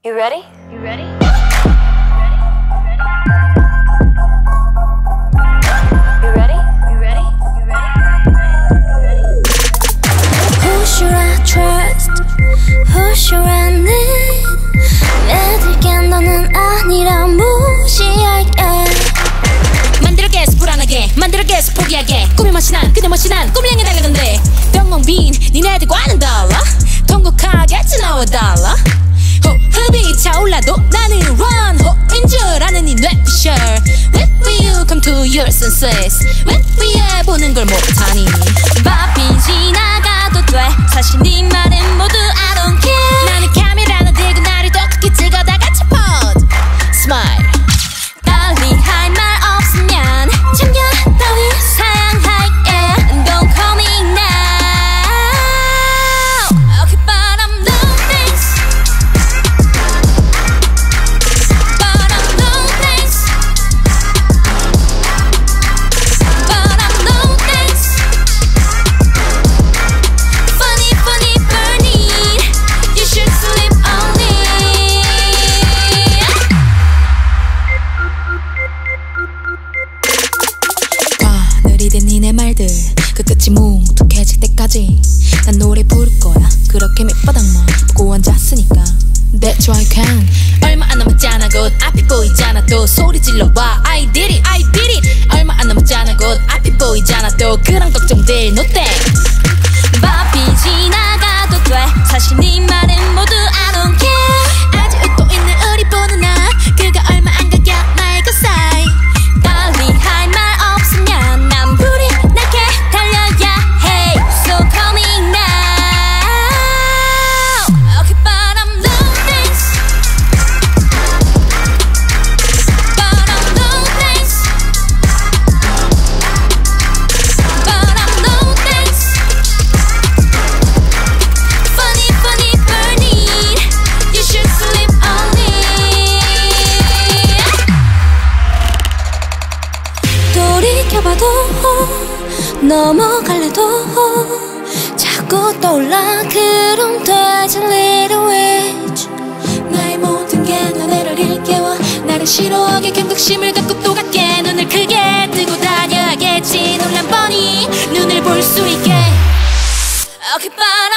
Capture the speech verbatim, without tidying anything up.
You ready? You ready? You ready? You ready? You ready? Who should I trust? Who should I need? 애들께 너는 아니라 무시할게. 만들어겠어 불안하게, 만들어겠어 포기하게. 꿈이 멋이 난 그대 멋이 난 꿈을 향해 달려간대. 텅텅 빈 니네들과는 달라. 통곡하겠지 나와 달라. 호흡이 차올라도 나는 run 호인 줄 아는 이 뇌 sure. When will you come to your senses? When will 보는 걸 못하니. 바삐 지나가도 돼. 사실 네 말은 모두 I don't care. 나는 카메라나 들고 나를 더 크게 찍어 다 같이 pose Smile. 빨리 할 말 없으면 참견 따위 사양할게. Don't call me now. Okay, but I'm no thanks. But I'm no thanks. But I'm no thanks. Funny, funny, burning. You should sleep on me. 느리던 니네 말들 그 끝이 뭉툭해질 때까지 난 노래 부를 거야. 그렇게 밑바닥만 보고 앉았으니까 That's why I can. 얼마 안 남았잖아 곧 앞이 보이잖아 또 소리 질러봐 I did it I did it. 얼마 안 남았잖아 곧 앞이 보이잖아 또 그런 걱정들 no thanks. 바삐 지나가도 돼. 사실 네 말은 모두 I don't care. 아직 웃고 있는 우리 보는 나 그가 얼마 안 가겨 나의 그 사이. 빨리 할 말 없으면 난 불이 나게 달려야 해. So call me now. Okay, but I'm no thanks. But I'm no thanks. But I'm no thanks. Funny, funny, burning. You should sleep on me. 돌이켜봐도 넘어갈래도 자꾸 떠올라. 그럼 되지 little witch. 나의 모든 게 너네를 일깨워 나를 싫어하게 경각심을 갖고 또 갖게. 눈을 크게 뜨고 다녀야겠지. 놀란 뻔히 눈을 볼 수 있게. Okay, but